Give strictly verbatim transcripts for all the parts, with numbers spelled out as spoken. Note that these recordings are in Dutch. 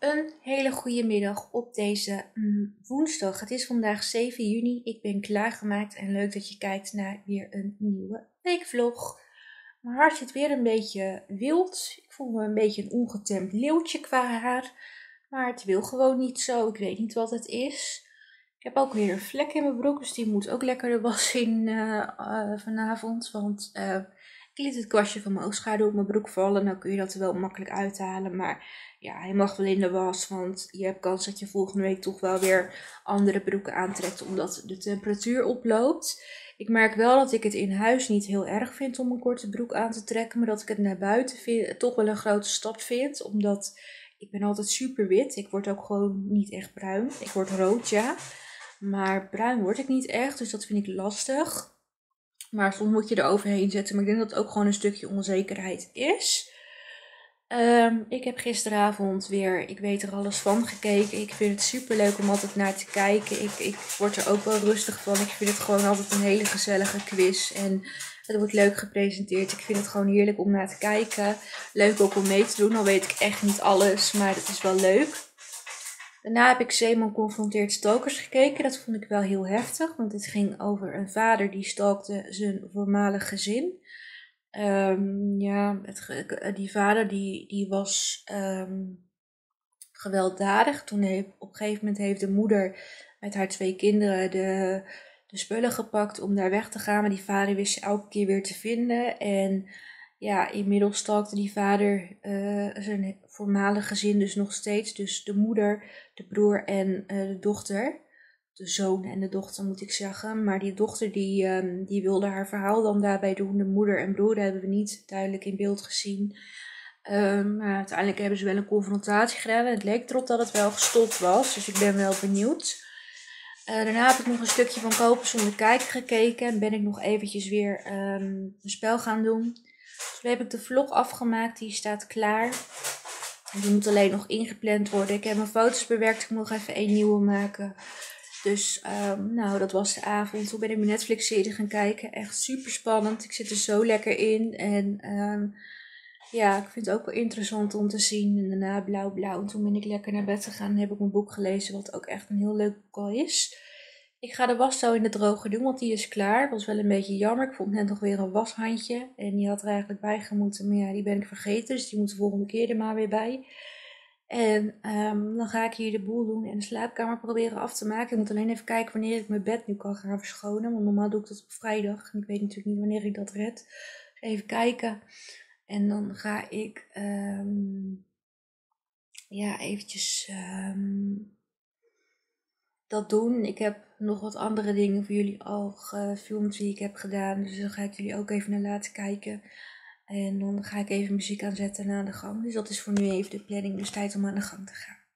Een hele goede middag op deze mm, woensdag. Het is vandaag zeven juni. Ik ben klaargemaakt en leuk dat je kijkt naar weer een nieuwe weekvlog. Mijn haar zit weer een beetje wild. Ik voel me een beetje een ongetemd leeuwtje qua haar. Maar het wil gewoon niet zo. Ik weet niet wat het is. Ik heb ook weer een vlek in mijn broek. Dus die moet ook lekker de was in uh, uh, vanavond. Want uh, ik liet het kwastje van mijn oogschaduw op mijn broek vallen. Nou kun je dat er wel makkelijk uithalen. Maar ja, hij mag wel in de was. Want je hebt kans dat je volgende week toch wel weer andere broeken aantrekt. Omdat de temperatuur oploopt. Ik merk wel dat ik het in huis niet heel erg vind om een korte broek aan te trekken. Maar dat ik het naar buiten vind, toch wel een grote stap vind. Omdat ik ben altijd super wit. Ik word ook gewoon niet echt bruin. Ik word rood, ja. Maar bruin word ik niet echt. Dus dat vind ik lastig. Maar soms moet je er overheen zetten. Maar ik denk dat het ook gewoon een stukje onzekerheid is. Um, ik heb gisteravond weer, ik weet er alles van, gekeken. Ik vind het super leuk om altijd naar te kijken. Ik, ik word er ook wel rustig van. Ik vind het gewoon altijd een hele gezellige quiz. En het wordt leuk gepresenteerd. Ik vind het gewoon heerlijk om naar te kijken. Leuk ook om mee te doen. Al weet ik echt niet alles, maar het is wel leuk. Daarna heb ik Zeeman confronteert stalkers gekeken. Dat vond ik wel heel heftig. Want het ging over een vader die stalkte zijn voormalig gezin. Um, ja, het, die vader die, die was um, gewelddadig. Toen heeft, op een gegeven moment heeft de moeder met haar twee kinderen de, de spullen gepakt om daar weg te gaan. Maar die vader wist ze elke keer weer te vinden. En ja, inmiddels stalkte die vader uh, zijn voormalig gezin dus nog steeds. Dus de moeder, de broer en uh, de dochter. De zoon en de dochter moet ik zeggen. Maar die dochter die, um, die wilde haar verhaal dan daarbij doen. De moeder en broer hebben we niet duidelijk in beeld gezien. Um, maar uiteindelijk hebben ze wel een confrontatie gedaan. En het leek erop dat het wel gestopt was. Dus ik ben wel benieuwd. Uh, daarna heb ik nog een stukje van Kopen zonder kijken gekeken. En ben ik nog eventjes weer um, een spel gaan doen. Dus toen heb ik de vlog afgemaakt. Die staat klaar. Die moet alleen nog ingepland worden. Ik heb mijn foto's bewerkt. Ik moet nog even één nieuwe maken. Dus um, nou, dat was de avond. Toen ben ik mijn Netflix-serie gaan kijken. Echt super spannend. Ik zit er zo lekker in. En um, ja, ik vind het ook wel interessant om te zien. En daarna blauw blauw. En toen ben ik lekker naar bed gegaan en heb ik mijn boek gelezen. Wat ook echt een heel leuk boek al is. Ik ga de was zo in de droger doen, want die is klaar. Dat was wel een beetje jammer. Ik vond net nog weer een washandje. En die had er eigenlijk bij gemoeten. Maar ja, die ben ik vergeten. Dus die moet de volgende keer er maar weer bij. En um, dan ga ik hier de boel doen en de slaapkamer proberen af te maken. Ik moet alleen even kijken wanneer ik mijn bed nu kan gaan verschonen. Want normaal doe ik dat op vrijdag. En ik weet natuurlijk niet wanneer ik dat red. Dus even kijken. En dan ga ik um, ja, eventjes um, dat doen. Ik heb nog wat andere dingen voor jullie al gefilmd die ik heb gedaan. Dus dan ga ik jullie ook even naar laten kijken. En dan ga ik even muziek aanzetten en aan de gang. Dus dat is voor nu even de planning. Dus tijd om aan de gang te gaan.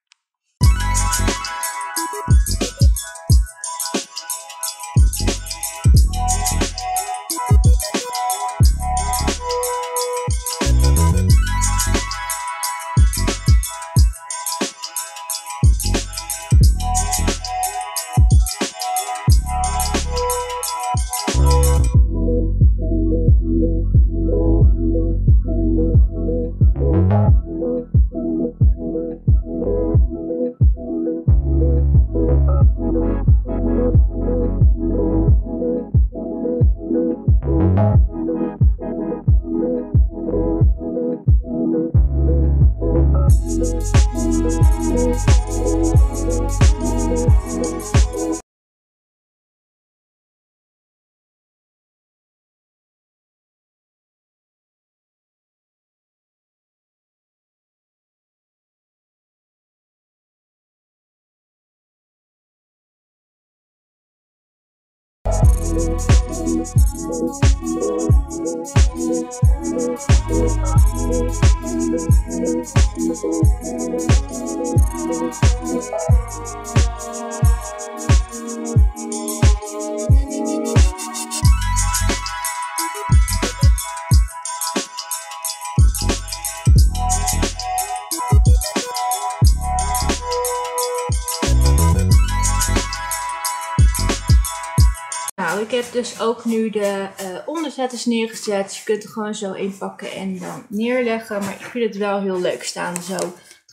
Nou, ik heb dus ook nu de uh, onderzetters neergezet. Je kunt er gewoon zo inpakken en dan neerleggen. Maar ik vind het wel heel leuk staan zo. Het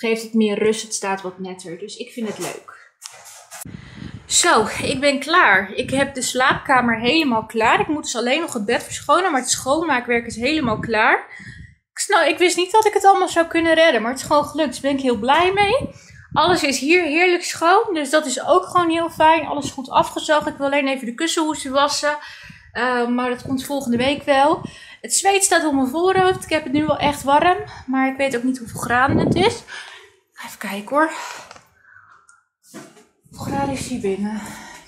geeft het meer rust. Het staat wat netter. Dus ik vind het leuk. Zo, ik ben klaar. Ik heb de slaapkamer helemaal klaar. Ik moet dus alleen nog het bed verschonen. Maar het schoonmaakwerk is helemaal klaar. Ik, snap, ik wist niet dat ik het allemaal zou kunnen redden. Maar het is gewoon gelukt. Dus daar ben ik heel blij mee. Alles is hier heerlijk schoon. Dus dat is ook gewoon heel fijn. Alles goed afgezogen. Ik wil alleen even de kussenhoesten wassen. Uh, maar dat komt volgende week wel. Het zweet staat op mijn voorhoofd. Ik heb het nu wel echt warm. Maar ik weet ook niet hoeveel graden het is. Even kijken hoor. Hoeveel graden is hier binnen?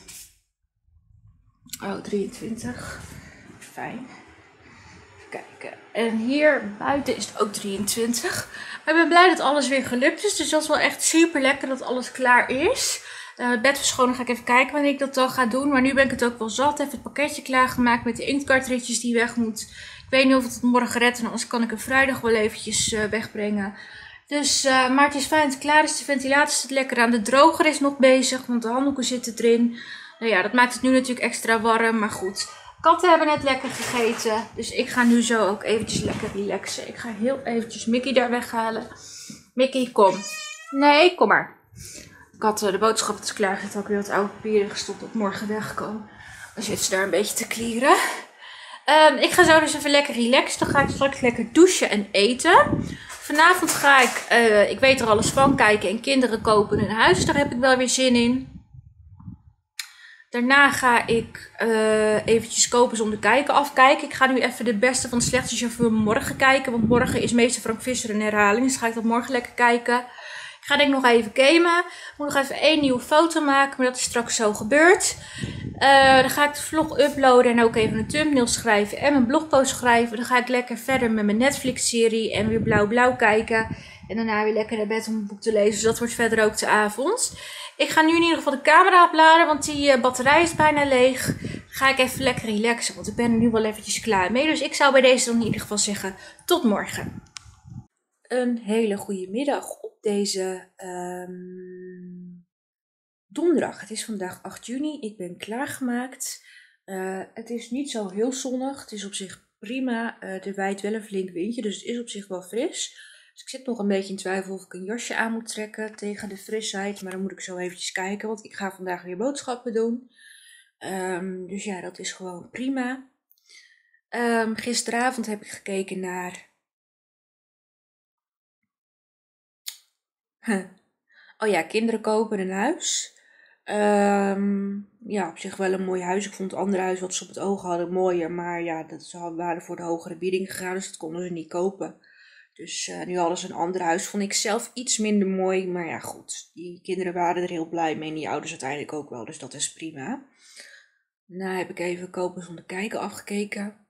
Oh, drieëntwintig. Fijn. Even kijken. En hier buiten is het ook drieëntwintig. Maar ik ben blij dat alles weer gelukt is. Dus dat is wel echt super lekker dat alles klaar is. Uh, het bed verschonen ga ik even kijken wanneer ik dat dan ga doen. Maar nu ben ik het ook wel zat. Even het pakketje klaargemaakt met de inktkartritjes die weg moet. Ik weet niet of het morgen redt. En anders kan ik hem vrijdag wel eventjes uh, wegbrengen. Dus, uh, maar het is fijn dat het klaar is. De ventilator staat lekker aan. De droger is nog bezig. Want de handdoeken zitten erin. Nou ja, dat maakt het nu natuurlijk extra warm. Maar goed. Katten hebben net lekker gegeten. Dus ik ga nu zo ook eventjes lekker relaxen. Ik ga heel eventjes Mickey daar weghalen. Mickey, kom. Nee, kom maar. Ik had uh, de boodschap is klaar. Ik heb ook weer wat oude papieren gestopt dat morgen wegkomen. Dan zit ze daar een beetje te klieren. Um, ik ga zo dus even lekker relaxen. Dan ga ik straks lekker douchen en eten. Vanavond ga ik, uh, ik weet er alles van, kijken en kinderen kopen een huis. Daar heb ik wel weer zin in. Daarna ga ik uh, eventjes kopen zonder kijken afkijken. Ik ga nu even de beste van de slechtste chauffeur morgen kijken. Want morgen is meester Frank Visser een herhaling. Dus ga ik dat morgen lekker kijken. Ik ga denk ik nog even gamen. Ik moet nog even één nieuwe foto maken. Maar dat is straks zo gebeurd. Uh, dan ga ik de vlog uploaden. En ook even een thumbnail schrijven. En mijn blogpost schrijven. Dan ga ik lekker verder met mijn Netflix serie. En weer blauw blauw kijken. En daarna weer lekker naar bed om een boek te lezen. Dus dat wordt verder ook de avond. Ik ga nu in ieder geval de camera opladen. Want die uh, batterij is bijna leeg. Dan ga ik even lekker relaxen. Want ik ben er nu wel eventjes klaar mee. Dus ik zou bij deze dan in ieder geval zeggen. Tot morgen. Een hele goede middag op deze um, donderdag. Het is vandaag acht juni. Ik ben klaargemaakt. Uh, het is niet zo heel zonnig. Het is op zich prima. Uh, er waait wel een flink windje. Dus het is op zich wel fris. Dus ik zit nog een beetje in twijfel of ik een jasje aan moet trekken tegen de frisheid. Maar dan moet ik zo eventjes kijken. Want ik ga vandaag weer boodschappen doen. Um, dus ja, dat is gewoon prima. Um, gisteravond heb ik gekeken naar... Huh. Oh ja, kinderen kopen een huis. Um, ja, op zich wel een mooi huis. Ik vond het andere huis wat ze op het oog hadden mooier. Maar ja, dat ze waren voor de hogere bieding gegaan. Dus dat konden ze niet kopen. Dus uh, nu hadden ze een ander huis. Vond ik zelf iets minder mooi. Maar ja, goed. Die kinderen waren er heel blij mee. En die ouders uiteindelijk ook wel. Dus dat is prima. Nou heb ik even kopen zonder kijken afgekeken.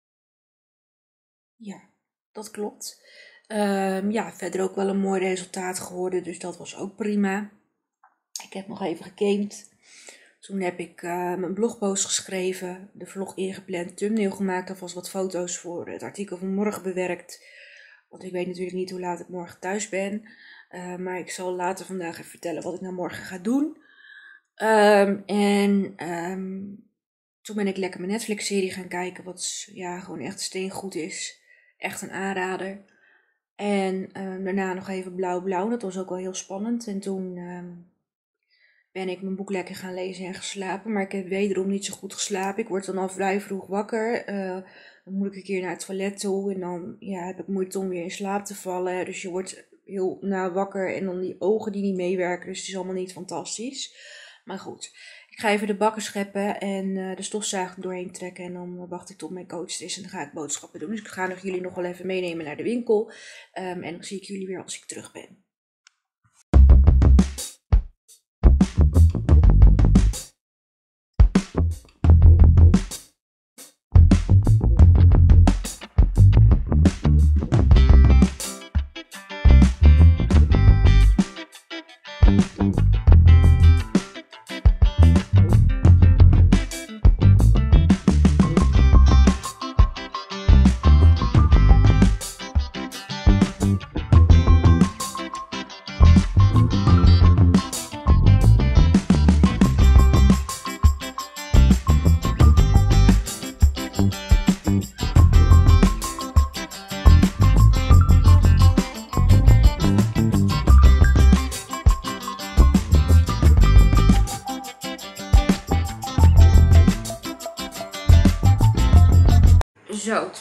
Ja, dat klopt. Um, ja, verder ook wel een mooi resultaat geworden. Dus dat was ook prima. Ik heb nog even gegamed. Toen heb ik uh, mijn blogpost geschreven. De vlog ingepland. Thumbnail gemaakt. Alvast wat foto's voor het artikel van morgen bewerkt. Want ik weet natuurlijk niet hoe laat ik morgen thuis ben. Uh, maar ik zal later vandaag even vertellen wat ik nou morgen ga doen. Um, en um, toen ben ik lekker mijn Netflix serie gaan kijken. Wat ja, gewoon echt steengoed is. Echt een aanrader. En um, daarna nog even blauw blauw. Dat was ook wel heel spannend. En toen um, ben ik mijn boek lekker gaan lezen en geslapen. Maar ik heb wederom niet zo goed geslapen. Ik word dan al vrij vroeg wakker. Uh, dan moet ik een keer naar het toilet toe. En dan ja, heb ik moeite om weer in slaap te vallen. Dus je wordt heel nou, wakker. En dan die ogen die niet meewerken. Dus het is allemaal niet fantastisch. Maar goed. Ik ga even de bakken scheppen en uh, de stofzuiger doorheen trekken. En dan wacht ik tot mijn coach er is en dan ga ik boodschappen doen. Dus ik ga nog jullie nog wel even meenemen naar de winkel. Um, en dan zie ik jullie weer als ik terug ben.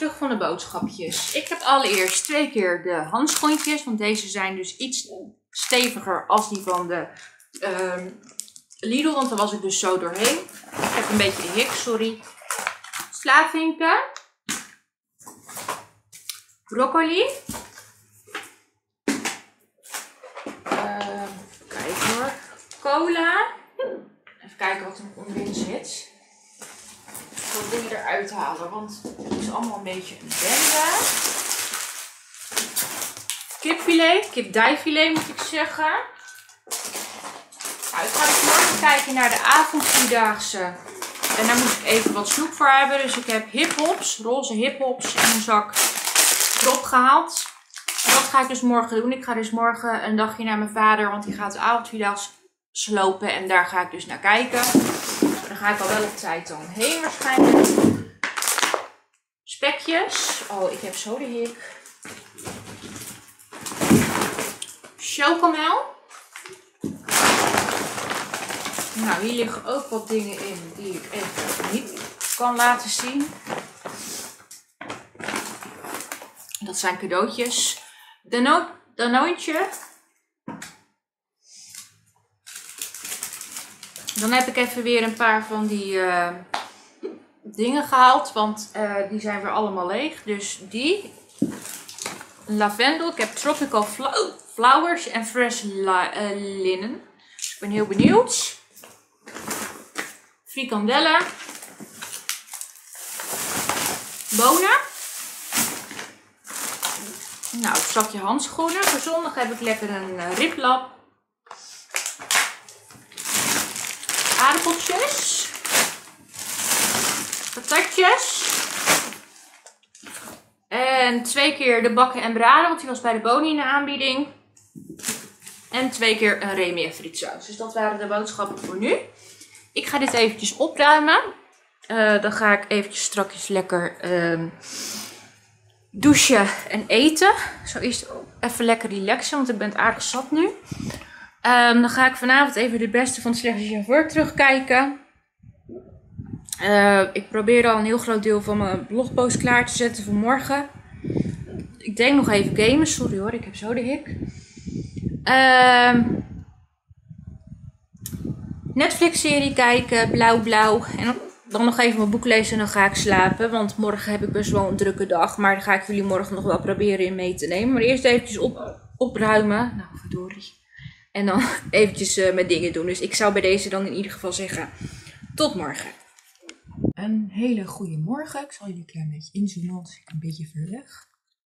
terug van de boodschapjes. Ik heb allereerst twee keer de handschoentjes. Want deze zijn dus iets steviger als die van de uh, Lidl. Want daar was ik dus zo doorheen. Ik heb een beetje de hik, sorry. Slavinken. Broccoli. Uh, kijk hoor. Cola. Even kijken wat er nog onderin zit. Ik wil dingen eruit halen, want het is allemaal een beetje een bende. Kipfilet, kipdijfilet moet ik zeggen. Nou, ik ga dus morgen kijken naar de avondvierdaagse. En daar moet ik even wat snoep voor hebben. Dus ik heb hiphops, roze hiphops in een zak erop gehaald. En dat ga ik dus morgen doen. Ik ga dus morgen een dagje naar mijn vader, want die gaat de avondvierdaagse slopen. En daar ga ik dus naar kijken. Daar ga ik al wel op tijd dan heen waarschijnlijk. Spekjes. Oh, ik heb zo de hik. Chocomel. Nou, hier liggen ook wat dingen in die ik even niet kan laten zien. Dat zijn cadeautjes. Dano Danoontje. Dan heb ik even weer een paar van die uh, dingen gehaald. Want uh, die zijn weer allemaal leeg. Dus die. Lavendel. Ik heb Tropical Flowers en Fresh uh, Linen. Dus ik ben heel benieuwd. Frikandellen. Bonen. Nou, het zakje handschoenen. Voor zondag heb ik lekker een uh, riplap. Aardappeltjes. Patatjes. En twee keer de bakken en braden, want die was bij de Boni in de aanbieding. En twee keer een Remy en frietsaus. Dus dat waren de boodschappen voor nu. Ik ga dit eventjes opruimen. Uh, dan ga ik eventjes strakjes lekker uh, douchen en eten. Zo is even lekker relaxen, want ik ben het aardig zat nu. Um, dan ga ik vanavond even de beste van het slechtste chauffeur terugkijken. Uh, ik probeer al een heel groot deel van mijn blogpost klaar te zetten voor morgen. Ik denk nog even gamen. Sorry hoor, ik heb zo de hik. Uh, Netflix-serie kijken, blauw blauw. En dan nog even mijn boek lezen en dan ga ik slapen. Want morgen heb ik best wel een drukke dag. Maar daar ga ik jullie morgen nog wel proberen in mee te nemen. Maar eerst eventjes op, opruimen. Nou, verdorie. En dan eventjes uh, mijn dingen doen. Dus ik zou bij deze dan in ieder geval zeggen, tot morgen. Een hele goede morgen. Ik zal jullie een klein beetje inzoomen, want ik een beetje ver weg.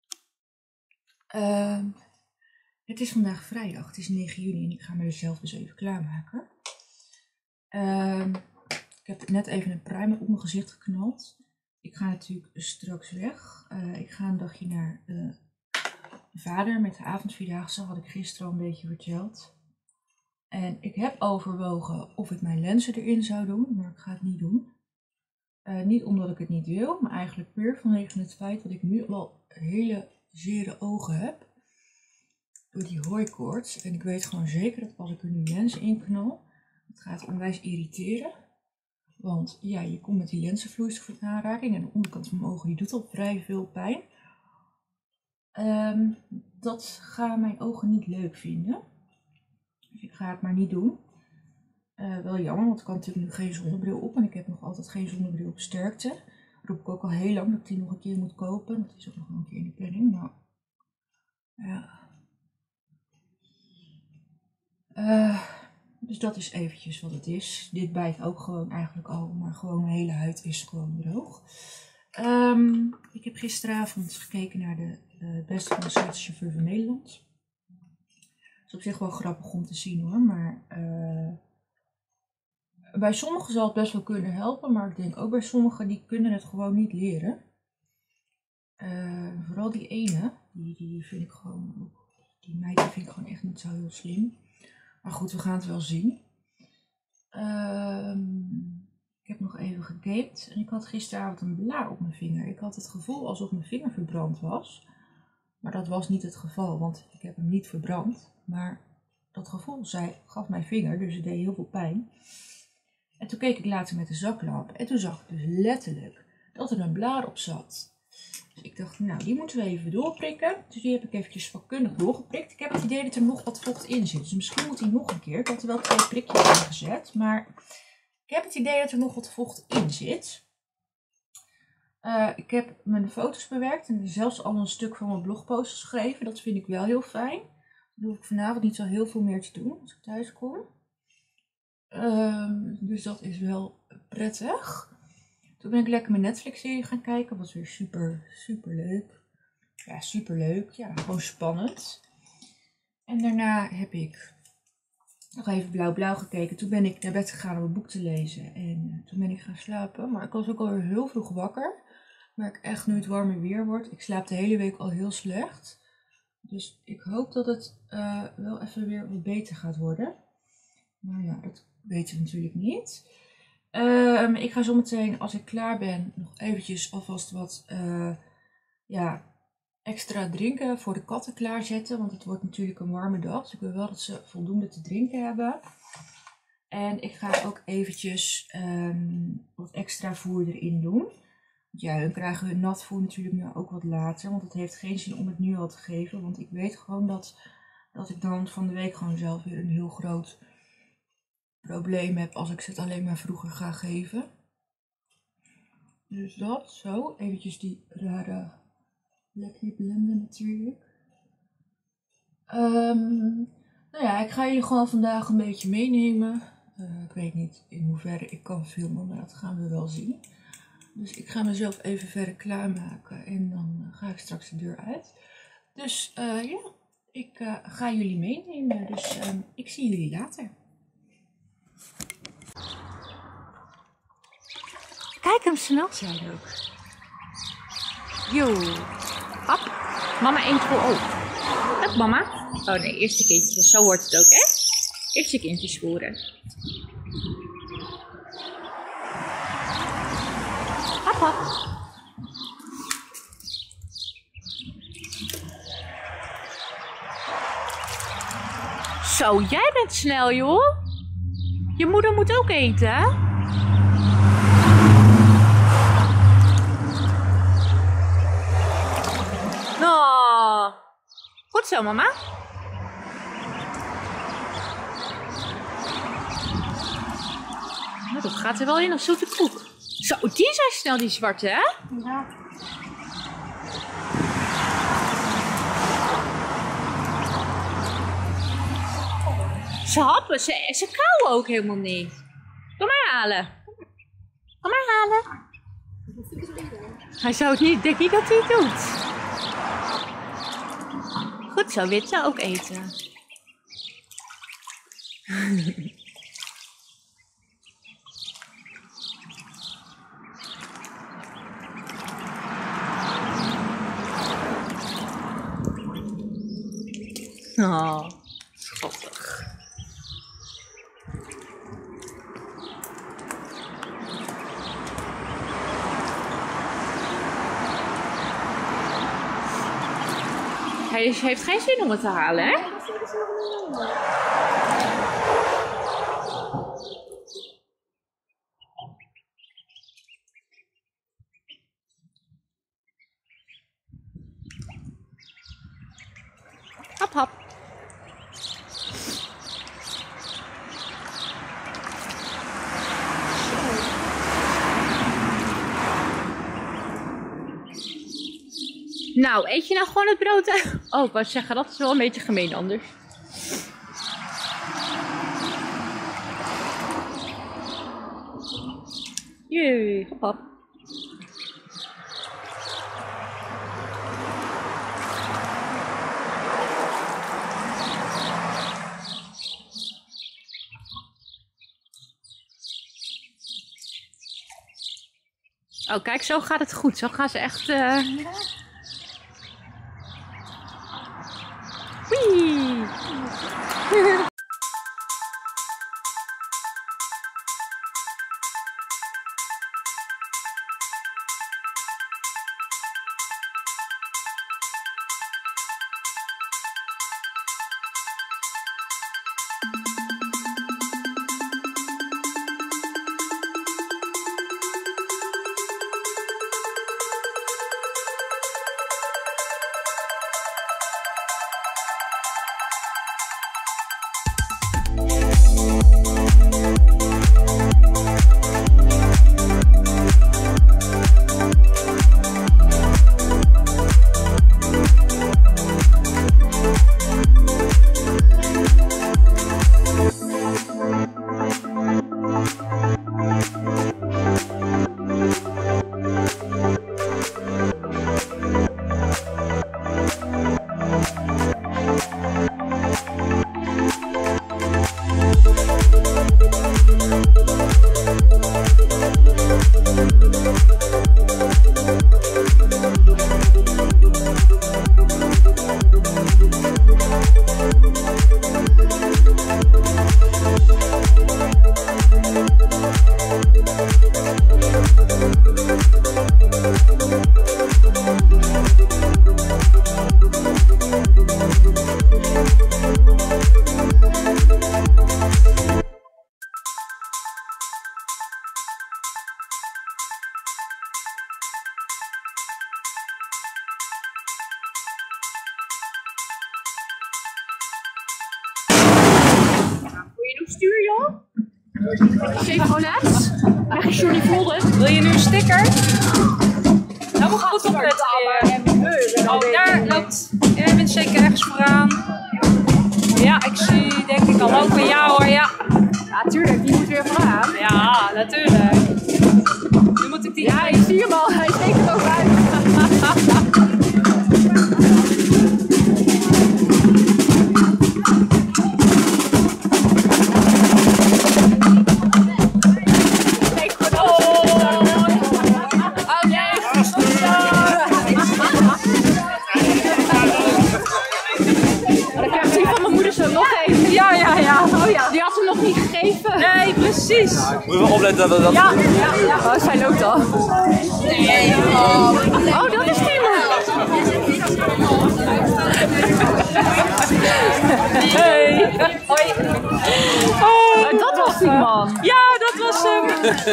Uh, het is vandaag vrijdag. Het is negen juni en ik ga mezelf dus even klaarmaken. Uh, ik heb net even een primer op mijn gezicht geknald. Ik ga natuurlijk straks weg. Uh, ik ga een dagje naar uh, mijn vader met de avondvierdaagse. Had ik gisteren al een beetje verteld. En ik heb overwogen of ik mijn lenzen erin zou doen, maar ik ga het niet doen. Uh, niet omdat ik het niet wil, maar eigenlijk puur vanwege het feit dat ik nu al hele zere ogen heb. Door die hooikoorts. En ik weet gewoon zeker dat als ik er nu lenzen in knal, het gaat onwijs irriteren. Want ja, je komt met die lenzenvloeistof in aanraking en de onderkant van mijn ogen die doet al vrij veel pijn. Um, dat gaan mijn ogen niet leuk vinden. Dus ik ga het maar niet doen. Uh, wel jammer, want ik kan natuurlijk nu geen zonnebril op. En ik heb nog altijd geen zonnebril op sterkte. Dat roep ik ook al heel lang dat ik die nog een keer moet kopen. Dat is ook nog een keer in de planning. Maar ja. Uh, dus dat is eventjes wat het is. Dit bijt ook gewoon eigenlijk al. Maar gewoon mijn hele huid is gewoon droog. Um, ik heb gisteravond gekeken naar de uh, beste van de slechtste chauffeur van Nederland. Dat is op zich wel grappig om te zien hoor. Maar uh, bij sommigen zal het best wel kunnen helpen. Maar ik denk ook bij sommigen die kunnen het gewoon niet leren. Uh, vooral die ene. Die, die vind ik gewoon. Die meid die vind ik gewoon echt niet zo heel slim. Maar goed, we gaan het wel zien. Uh, ik heb nog even gegamed. En ik had gisteravond een blaar op mijn vinger. Ik had het gevoel alsof mijn vinger verbrand was. Maar dat was niet het geval. Want ik heb hem niet verbrand. Maar dat gevoel zei, gaf mijn vinger. Dus het deed heel veel pijn. En toen keek ik later met de zaklamp. En toen zag ik dus letterlijk dat er een blaar op zat. Dus ik dacht, nou, die moeten we even doorprikken. Dus die heb ik eventjes vakkundig doorgeprikt. Ik heb het idee dat er nog wat vocht in zit. Dus misschien moet hij nog een keer. Ik had er wel twee prikjes in gezet. Maar ik heb het idee dat er nog wat vocht in zit. Uh, ik heb mijn foto's bewerkt en zelfs al een stuk van mijn blogpost geschreven. Dat vind ik wel heel fijn. Dan hoef ik vanavond niet zo heel veel meer te doen als ik thuis kom. Um, dus dat is wel prettig. Toen ben ik lekker mijn Netflix-serie gaan kijken. Was weer super, super leuk. Ja, super leuk. Ja, gewoon spannend. En daarna heb ik nog even blauw-blauw gekeken. Toen ben ik naar bed gegaan om een boek te lezen. En uh, toen ben ik gaan slapen. Maar ik was ook alweer heel vroeg wakker. Maar ik echt nu het warmer weer wordt. Ik slaap de hele week al heel slecht. Dus ik hoop dat het uh, wel even weer wat beter gaat worden. Maar ja, dat weten we natuurlijk niet. Um, ik ga zometeen, als ik klaar ben, nog eventjes alvast wat uh, ja, extra drinken voor de katten klaarzetten. Want het wordt natuurlijk een warme dag. Dus ik wil wel dat ze voldoende te drinken hebben. En ik ga ook eventjes um, wat extra voer erin doen. Ja, hun krijgen hun nat voer natuurlijk nu ook wat later. Want het heeft geen zin om het nu al te geven. Want ik weet gewoon dat, dat ik dan van de week gewoon zelf weer een heel groot probleem heb als ik ze het alleen maar vroeger ga geven. Dus dat, zo. Eventjes die rare lekker blenden natuurlijk. Um, nou ja, ik ga jullie gewoon vandaag een beetje meenemen. Uh, ik weet niet in hoeverre ik kan filmen, maar dat gaan we wel zien. Dus ik ga mezelf even verder klaarmaken en dan ga ik straks de deur uit. Dus uh, ja, ik uh, ga jullie meenemen. Dus uh, ik zie jullie later. Kijk hem snel zijn ook. Yo. Hop. Mama één voor op. Hup, mama. Oh nee, eerste kindje. Zo hoort het ook, hè? Eerste kindjes voeren. Hop, hop. Zo, jij bent snel, joh. Je moeder moet ook eten, hè? Oh. Goed zo, mama. Nou, dat gaat er wel in als zoete koek. Zo, die zijn snel, die zwarte, hè? Ja. Ze happen, ze, ze kauwen ook helemaal niet. Kom maar halen. Kom maar halen. Hij zou het niet, ik denk niet dat hij het doet. Goed zo, wit zou ook eten. Oh, schattig. Hij heeft geen zin om het te halen, hè? Hop, hop. Nou, eet je nou gewoon het brood? Oh, ik wou zeggen, dat is wel een beetje gemeen anders. Jee, hop hop. Oh, kijk, zo gaat het goed. Zo gaan ze echt... Uh... Wee! Chevrolet. Krijg je Johnny Volden. Wil je nu een sticker? Nou, we gaan goed opletten weer. Oh, daar loopt Erwin zeker ergens vooraan. Ja, ik zie denk ik al lopen. Ja hoor, ja. Ja, tuurlijk. Die moet weer vooraan. Ja, natuurlijk. Nu moet ik die... Ja, ik zie hem al. Hij steekt het ook uit. Ja, ja, ja. Oh ja, die had hem nog niet gegeven. Nee, precies. Moet je wel opletten dat dat... Ja, ja, ja. Oh, zij loopt al. Nee, oh. Oh, dat is die man. Hey. Hoi. Oh, dat was die man. Ja, dat was hem.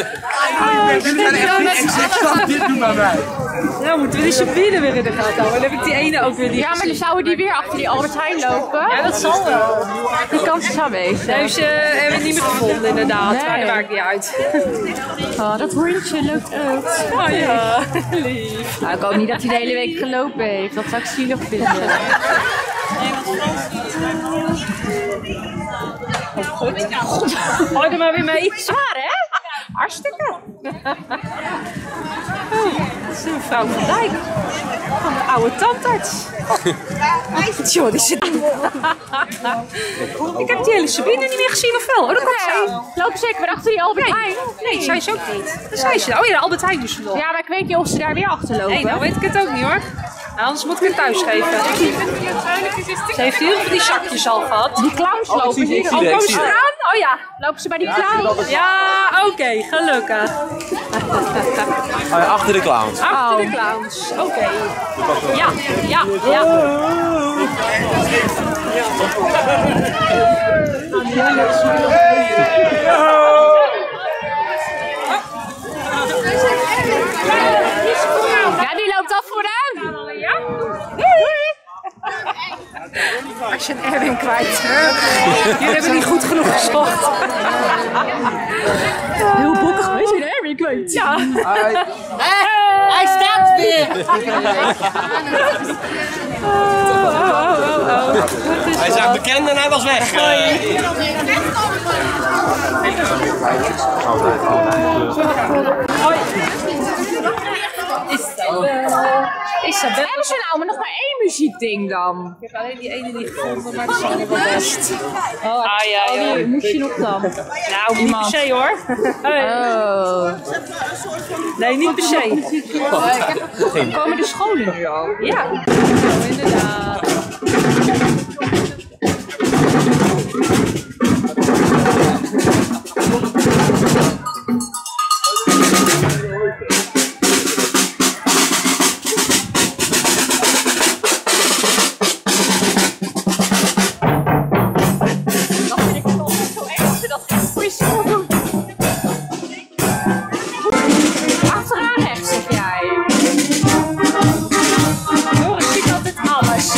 Exact dit doen maar wij. Nou moeten we die Sabine weer in de gaten houden. Dan heb ik die ene ook weer niet. Ja, maar dan zouden die weer achter die Albert Heijn lopen. Ja, dat zal wel. Die kans is aanwezig. Nee, ze hebben het niet meer gevonden inderdaad. Nee. Maar dat maakt niet uit. Oh, dat hondje loopt ook. Oh ja, lief. Nou, ik hoop niet dat hij de hele week gelopen heeft. Dat zou ik zielig vinden. Goed. Gooi er maar weer mee. Zwaar, hè? Hartstikke. Oh, dat is mevrouw Van Dijk. Van de oude tandarts. Tjoh, die zit... Ik heb die hele Sabine niet meer gezien of wel? Oh, dat komt Nee, zo. loop zeker weer achter die Albert Heijn. Nee, zij is ook niet. Dat zei ze. Oh ja, de Albert Heijn dus nog. Ja, maar ik weet niet of ze daar weer achter lopen. Nee, nou weet ik het ook niet hoor. Nou, anders moet ik het thuis geven. Ze heeft heel veel die zakjes al gehad. Die clowns Oh, ik lopen zie ze, ik hier. zie Oh, ze, ik komen zie ze ze. eraan? Oh ja. Lopen ze bij die clowns? Ja, oké, gelukkig. Oh ja, achter de clowns. Achter Oh. de clowns. Oké. Ja, ja, ja. Ja, die loopt al vooraan. Ja? Als je een Erwin kwijt. Jullie hebben niet goed genoeg gezocht. Heel bokkig geweest in Erwin kwijt. Ja. Hij staat weer! Oh, oh, oh, oh. Hij zag bekend en hij was weg. Hoi. Isabel. Hebben ze nou maar nog maar één muziekding dan? Ik heb alleen die ene niet gevonden, maar dat is nog wel best. Oh, Ah ja, ja. die moest je nog dan? Nou, niet per se hoor. Hey. Oh. Nee, niet per se. Komen de scholen nu al? Ja, inderdaad. Dat vind ik toch altijd zo erg als je dat geen quiz wil doen. Achteraan rechts, zeg jij. Joris ziet altijd alles.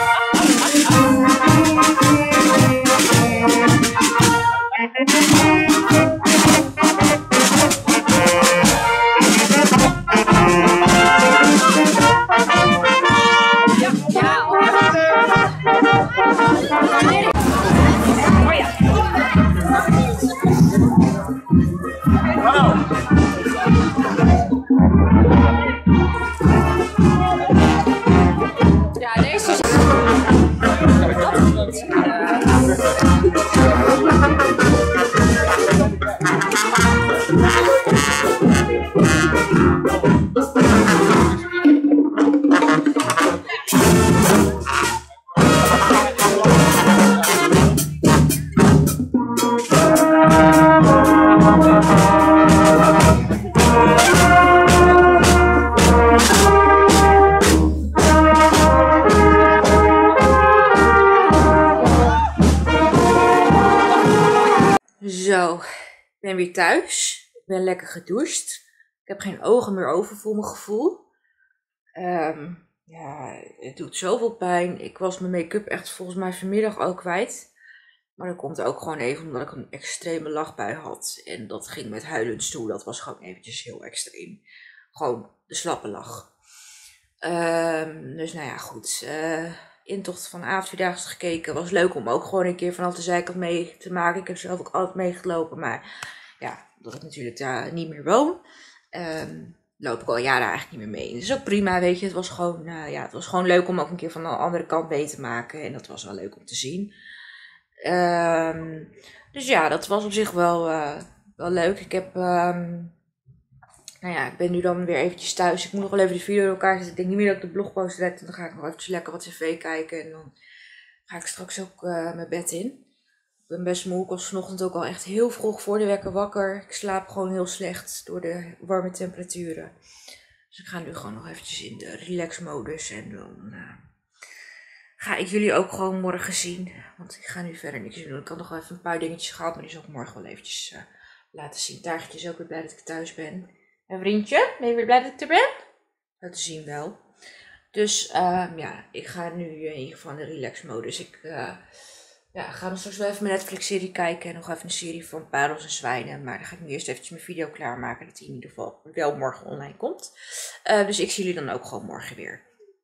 Ja, hoor. Oh ja. Ja, deze is... Zo, ik ben weer thuis. Ik ben lekker gedoucht. Ik heb geen ogen meer over voor mijn gevoel. Ehm, ja, het doet zoveel pijn. Ik was mijn make-up echt volgens mij vanmiddag al kwijt. Maar dat komt ook gewoon even omdat ik een extreme lachbui had. En dat ging met huilend toe. Dat was gewoon eventjes heel extreem. Gewoon de slappe lach. Um, dus nou ja, goed. Uh, intocht van avondvierdaagse gekeken. Was leuk om ook gewoon een keer vanaf de zijkant mee te maken. Ik heb zelf ook altijd meegelopen. Maar ja, omdat ik natuurlijk daar niet meer woon. Um, loop ik al jaren eigenlijk niet meer mee. Dat is ook prima, weet je. Het was gewoon, uh, ja, het was gewoon leuk om ook een keer van de andere kant mee te maken. En dat was wel leuk om te zien. Um, dus ja, dat was op zich wel, uh, wel leuk. Ik heb, um, nou ja, ik ben nu dan weer eventjes thuis. Ik moet nog wel even de video in elkaar zetten. Ik denk niet meer dat ik de blog post direct. Dan ga ik nog eventjes lekker wat tv kijken. En dan ga ik straks ook uh, mijn bed in. Ik ben best moe. Ik was vanochtend ook al echt heel vroeg voor de wekker wakker. Ik slaap gewoon heel slecht door de warme temperaturen. Dus ik ga nu gewoon nog eventjes in de relax modus. En dan uh, ga ik jullie ook gewoon morgen zien. Want ik ga nu verder niks doen. Ik had nog wel even een paar dingetjes gehad. Maar die zal ik morgen wel eventjes uh, laten zien. Taartje is ook weer blij dat ik thuis ben. En vriendje, ben je weer blij dat ik er ben? Dat zien wel. Dus um, ja, ik ga nu in ieder geval in de relax modus. Ik uh, ja, ga dan straks wel even mijn Netflix serie kijken. En nog even een serie van parels en zwijnen. Maar dan ga ik nu eerst eventjes mijn video klaarmaken. Dat die in ieder geval wel morgen online komt. Uh, dus ik zie jullie dan ook gewoon morgen weer.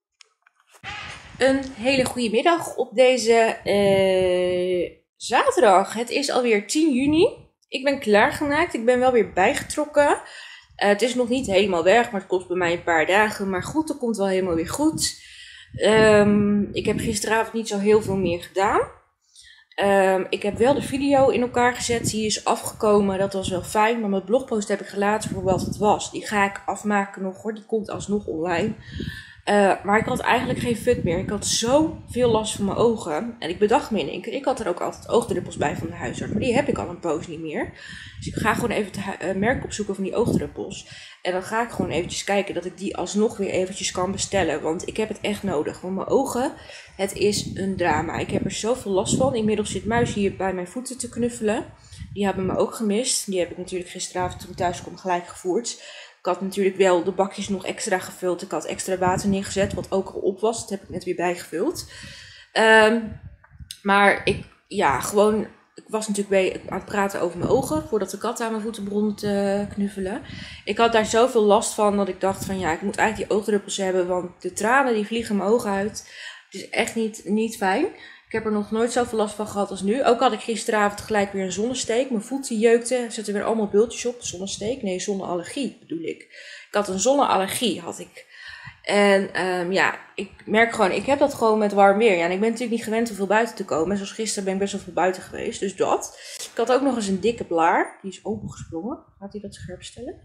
Een hele goede middag op deze uh, zaterdag. Het is alweer tien juni. Ik ben klaargemaakt. Ik ben wel weer bijgetrokken. Uh, het is nog niet helemaal weg, maar het kost bij mij een paar dagen. Maar goed, dat komt wel helemaal weer goed. Um, ik heb gisteravond niet zo heel veel meer gedaan. Um, ik heb wel de video in elkaar gezet. Die is afgekomen, dat was wel fijn. Maar mijn blogpost heb ik gelaten voor wat het was. Die ga ik afmaken nog hoor, die komt alsnog online. Uh, maar ik had eigenlijk geen fut meer. Ik had zoveel last van mijn ogen. En ik bedacht me in één keer, ik had er ook altijd oogdruppels bij van de huisarts. Maar die heb ik al een poos niet meer. Dus ik ga gewoon even het uh, merk opzoeken van die oogdruppels. En dan ga ik gewoon eventjes kijken dat ik die alsnog weer eventjes kan bestellen. Want ik heb het echt nodig. Want mijn ogen, het is een drama. Ik heb er zoveel last van. Inmiddels zit Muis hier bij mijn voeten te knuffelen. Die hebben me ook gemist. Die heb ik natuurlijk gisteravond toen ik thuis kwam gelijk gevoerd. Ik had natuurlijk wel de bakjes nog extra gevuld. Ik had extra water neergezet, wat ook al op was. Dat heb ik net weer bijgevuld. Um, maar ik, ja, gewoon, ik was natuurlijk bij, aan het praten over mijn ogen. Voordat de kat aan mijn voeten begon te knuffelen. Ik had daar zoveel last van dat ik dacht van ja, ik moet eigenlijk die oogdruppels hebben. Want de tranen die vliegen mijn ogen uit. Het is echt niet, niet fijn. Ik heb er nog nooit zoveel last van gehad als nu. Ook had ik gisteravond gelijk weer een zonnesteek. Mijn voeten jeukten. Er zitten weer allemaal bultjes op. Zonnesteek? Nee, zonneallergie bedoel ik. Ik had een zonneallergie, had ik. En um, ja, ik merk gewoon, ik heb dat gewoon met warm weer. Ja, en ik ben natuurlijk niet gewend om veel buiten te komen. Zoals gisteren ben ik best wel veel buiten geweest. Dus dat. Ik had ook nog eens een dikke blaar. Die is opengesprongen. Gaat hij dat scherp stellen?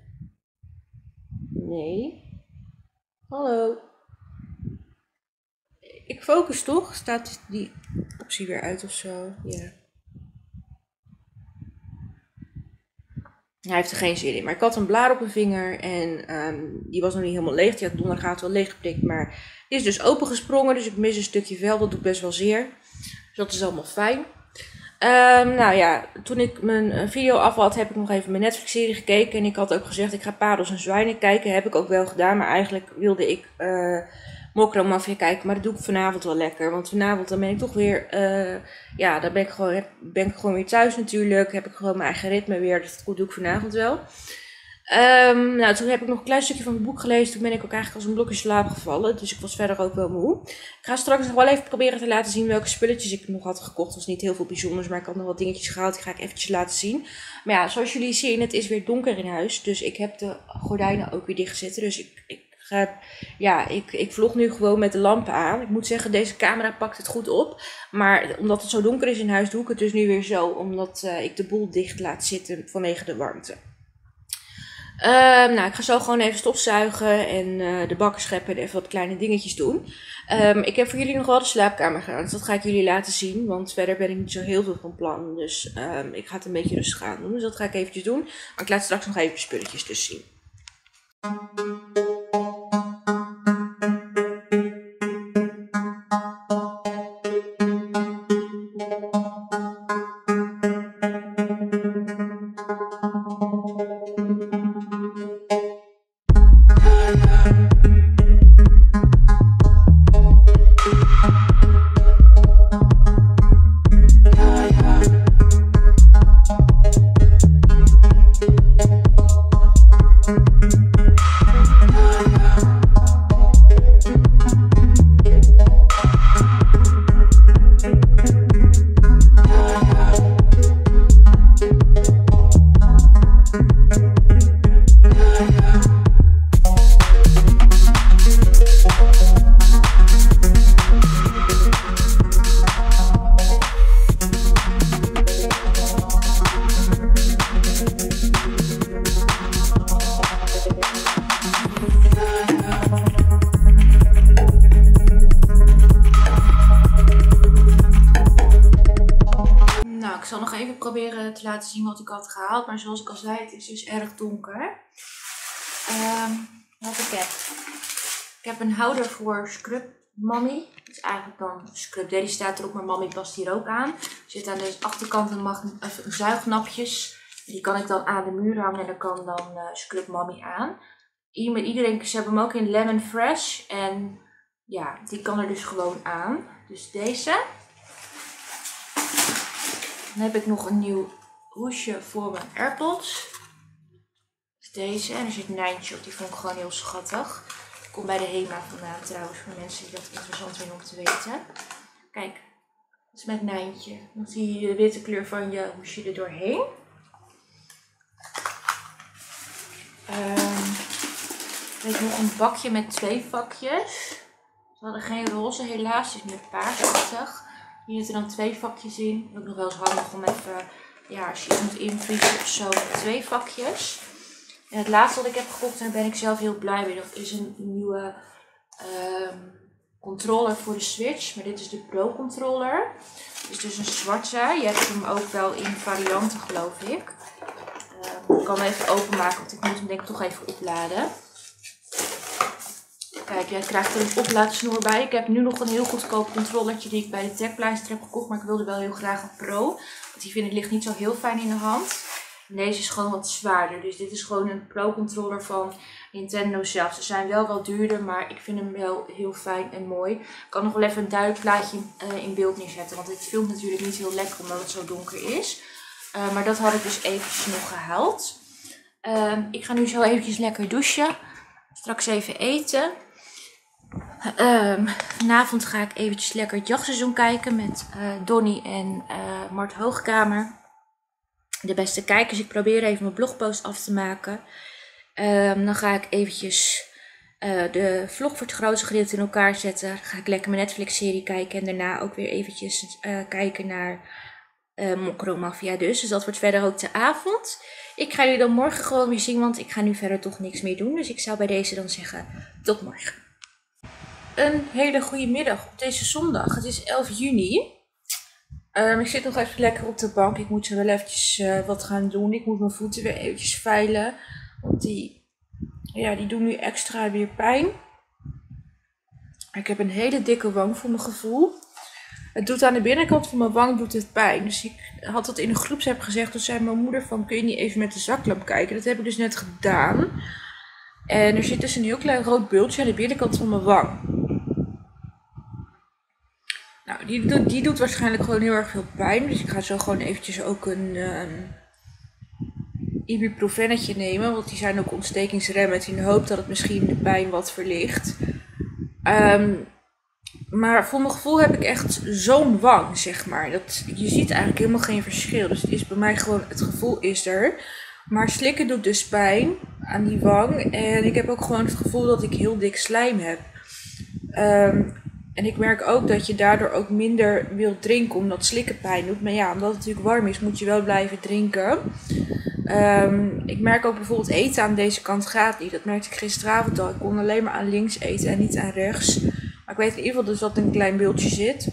Nee. Hallo. Ik focus toch? Staat die optie weer uit of zo? Ja. Hij heeft er geen zin in. Maar ik had een blaar op mijn vinger en um, die was nog niet helemaal leeg. Die had donderdagavond wel leeggeprikt, maar die is dus opengesprongen. Dus ik mis een stukje vel. Dat doet best wel zeer. Dus dat is allemaal fijn. Um, nou ja, toen ik mijn video af had, heb ik nog even mijn Netflix-serie gekeken. En ik had ook gezegd, ik ga parels en zwijnen kijken. Heb ik ook wel gedaan, maar eigenlijk wilde ik Uh, Mokro Mafia kijken, maar dat doe ik vanavond wel lekker. Want vanavond dan ben ik toch weer, uh, ja, dan ben ik, gewoon, ben ik gewoon weer thuis natuurlijk. Heb ik gewoon mijn eigen ritme weer, dus dat doe ik vanavond wel. Um, nou, toen heb ik nog een klein stukje van het boek gelezen. Toen ben ik ook eigenlijk als een blokje slaap gevallen. Dus ik was verder ook wel moe. Ik ga straks nog wel even proberen te laten zien welke spulletjes ik nog had gekocht. Het was niet heel veel bijzonders, maar ik had nog wat dingetjes gehaald. Die ga ik eventjes laten zien. Maar ja, zoals jullie zien, het is weer donker in huis. Dus ik heb de gordijnen ook weer dicht zitten. Dus ik... ik Ja, ik, ik vlog nu gewoon met de lampen aan. Ik moet zeggen, deze camera pakt het goed op. Maar omdat het zo donker is in huis, doe ik het dus nu weer zo. Omdat uh, ik de boel dicht laat zitten vanwege de warmte. Uh, nou, ik ga zo gewoon even stofzuigen en uh, de bakken scheppen en even wat kleine dingetjes doen. Um, ik heb voor jullie nog wel de slaapkamer gedaan. Dus dat ga ik jullie laten zien. Want verder ben ik niet zo heel veel van plan. Dus um, ik ga het een beetje rustig aan doen. Dus dat ga ik eventjes doen. Maar ik laat straks nog even de spulletjes dus zien. Yeah. ik zal nog even proberen te laten zien wat ik had gehaald. Maar zoals ik al zei, het is dus erg donker. Um, wat ik heb. Ik heb een houder voor Scrub Mommy. Dat is eigenlijk dan Scrub Daddy staat erop, maar Mommy past hier ook aan. Er zit aan de achterkant een, een zuignapjes. Die kan ik dan aan de muur hangen en daar kan dan uh, Scrub Mommy aan. Iedereen, ze hebben hem ook in Lemon Fresh. En ja, die kan er dus gewoon aan. Dus deze. Dan heb ik nog een nieuw hoesje voor mijn AirPods. Dus deze. En er zit een Nijntje op. Die vond ik gewoon heel schattig. Ik kom bij de Hema vandaan trouwens. Voor mensen die dat interessant vinden om te weten. Kijk. Dat is met Nijntje. Dan zie je de witte kleur van je hoesje er doorheen. Um, ik heb nog een bakje met twee vakjes. Ze hadden geen roze helaas. Het is met paarsachtig. Hier zitten dan twee vakjes in. Ook nog wel eens handig om even, ja, als je het moet invriezen of zo, twee vakjes. En het laatste wat ik heb gekocht, en daar ben ik zelf heel blij mee. Dat is een nieuwe um, controller voor de Switch. Maar dit is de Pro controller. Het is dus een zwarte. Je hebt hem ook wel in varianten, geloof ik. Um, ik kan hem even openmaken, want ik moet hem denk ik toch even opladen. Kijk, jij krijgt er een oplaadsnoer bij. Ik heb nu nog een heel goedkoop controllertje die ik bij de Techpleister heb gekocht. Maar ik wilde wel heel graag een Pro. Want die vind ik ligt niet zo heel fijn in de hand. En deze is gewoon wat zwaarder. Dus dit is gewoon een Pro controller van Nintendo zelf. Ze zijn wel wat duurder, maar ik vind hem wel heel fijn en mooi. Ik kan nog wel even een duidelijk plaatje uh, in beeld neerzetten. Want dit filmt natuurlijk niet heel lekker omdat het zo donker is. Uh, maar dat had ik dus eventjes nog gehaald. Uh, ik ga nu zo eventjes lekker douchen. Straks even eten. Um, vanavond ga ik eventjes lekker het jachtseizoen kijken met uh, Donnie en uh, Mart Hoogkamer. De beste kijkers. Ik probeer even mijn blogpost af te maken. Um, dan ga ik eventjes uh, de vlog voor het grootste gedeelte in elkaar zetten. Dan ga ik lekker mijn Netflix serie kijken. En daarna ook weer eventjes uh, kijken naar uh, Mokromafia dus. Dus dat wordt verder ook de avond. Ik ga jullie dan morgen gewoon weer zien, want ik ga nu verder toch niks meer doen. Dus ik zou bij deze dan zeggen, tot morgen. Een hele goede middag op deze zondag. Het is elf juni. Um, ik zit nog even lekker op de bank. Ik moet zo wel eventjes uh, wat gaan doen. Ik moet mijn voeten weer eventjes veilen. Want die, ja, die doen nu extra weer pijn. Ik heb een hele dikke wang voor mijn gevoel. Het doet aan de binnenkant van mijn wang doet het pijn. Dus ik had dat in een groepsapp gezegd. Toen zei mijn moeder van, kun je niet even met de zaklamp kijken? Dat heb ik dus net gedaan. En er zit dus een heel klein rood bultje aan de binnenkant van mijn wang. Nou, die doet, die doet waarschijnlijk gewoon heel erg veel pijn. Dus ik ga zo gewoon eventjes ook een um, ibuprofennetje nemen. Want die zijn ook ontstekingsremmend in de hoop dat het misschien de pijn wat verlicht. Um, maar voor mijn gevoel heb ik echt zo'n wang, zeg maar. Dat, je ziet eigenlijk helemaal geen verschil. Dus het is bij mij gewoon, het gevoel is er. Maar slikken doet dus pijn aan die wang. En ik heb ook gewoon het gevoel dat ik heel dik slijm heb. Um, En ik merk ook dat je daardoor ook minder wilt drinken omdat slikken pijn doet. Maar ja, omdat het natuurlijk warm is moet je wel blijven drinken. Um, ik merk ook bijvoorbeeld eten aan deze kant gaat niet. Dat merkte ik gisteravond al. Ik kon alleen maar aan links eten en niet aan rechts. Maar ik weet in ieder geval dus dat er een klein beeldje zit.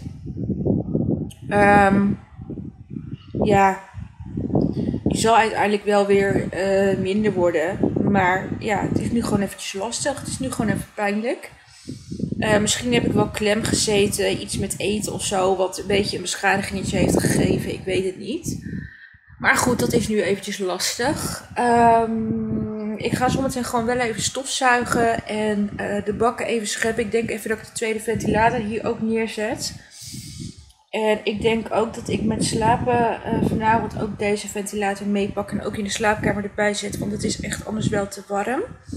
Um, ja, die zal uiteindelijk wel weer uh, minder worden. Maar ja, het is nu gewoon eventjes lastig. Het is nu gewoon even pijnlijk. Uh, misschien heb ik wel klem gezeten, iets met eten of zo, wat een beetje een beschadigingetje heeft gegeven. Ik weet het niet. Maar goed, dat is nu eventjes lastig. Um, ik ga zometeen gewoon wel even stofzuigen en uh, de bakken even scheppen. Ik denk even dat ik de tweede ventilator hier ook neerzet. En ik denk ook dat ik met slapen uh, vanavond ook deze ventilator meepak en ook in de slaapkamer erbij zet. Want het is echt anders wel te warm.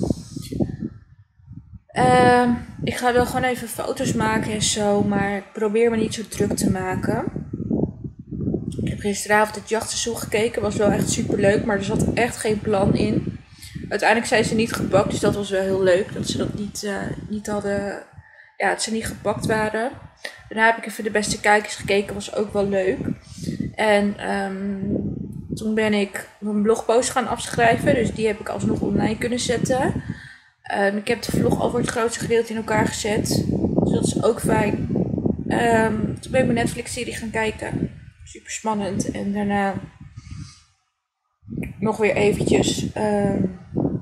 Uh, ik ga wel gewoon even foto's maken en zo, maar ik probeer me niet zo druk te maken. Ik heb gisteravond het jachtseizoen gekeken, was wel echt super leuk, maar er zat echt geen plan in. Uiteindelijk zijn ze niet gepakt, dus dat was wel heel leuk, dat ze dat niet, uh, niet hadden, ja, dat ze niet gepakt waren. Daarna heb ik even de beste kijkers gekeken, was ook wel leuk. En um, toen ben ik mijn blogpost gaan afschrijven, dus die heb ik alsnog online kunnen zetten. Um, ik heb de vlog al voor het grootste gedeelte in elkaar gezet. Dus dat is ook fijn. Um, toen ben ik mijn Netflix serie gaan kijken. super spannend. En daarna nog weer eventjes. Um,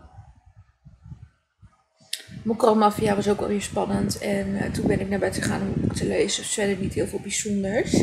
Mokromafia was ook alweer spannend. En uh, toen ben ik naar bed gegaan om een boek te lezen. Dus verder niet heel veel bijzonders.